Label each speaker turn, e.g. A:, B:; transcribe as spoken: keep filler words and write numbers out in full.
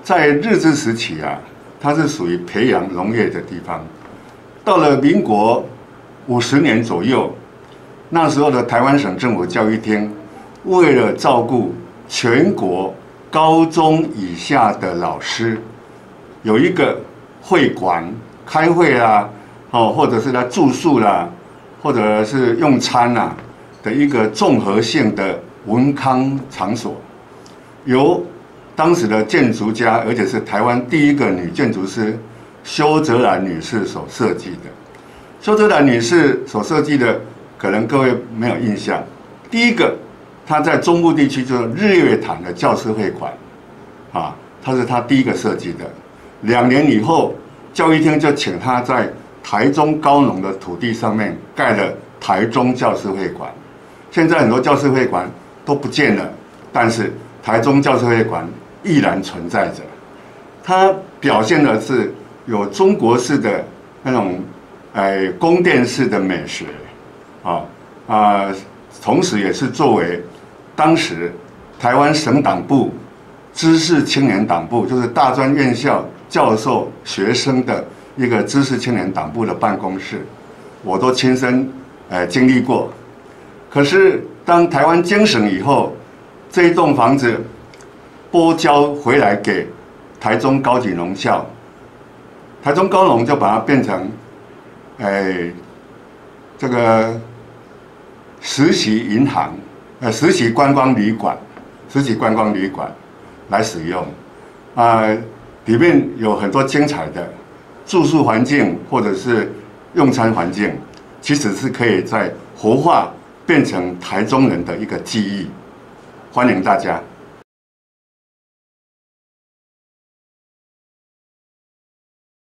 A: 在日治时期啊，它是属于培养农业的地方。到了民国五十年左右，那时候的台湾省政府教育厅，为了照顾全国高中以下的老师，有一个会馆开会啦，哦，或者是他住宿啦，或者是用餐啦的一个综合性的文康场所，由当时的建筑家，而且是台湾第一个女建筑师修泽兰女士所设计的。修泽兰女士所设计的，可能各位没有印象。第一个，她在中部地区就是日月潭的教师会馆，啊，她是她第一个设计的。两年以后，教育厅就请她在台中高农的土地上面盖了台中教师会馆。现在很多教师会馆都不见了，但是台中教师会馆依然存在着。它表现的是有中国式的那种，哎，宫殿式的美学，啊啊，同时也是作为当时台湾省党部知识青年党部，就是大专院校教授学生的一个知识青年党部的办公室，我都亲身呃经历过。可是当台湾经省以后，这一栋房子拨交回来给台中高级农校，台中高农就把它变成，哎，这个实习银行，呃，实习观光旅馆，实习观光旅馆来使用，啊、呃，里面有很多精彩的住宿环境或者是用餐环境，其实是可以在活化变成台中人的一个记忆，欢迎大家。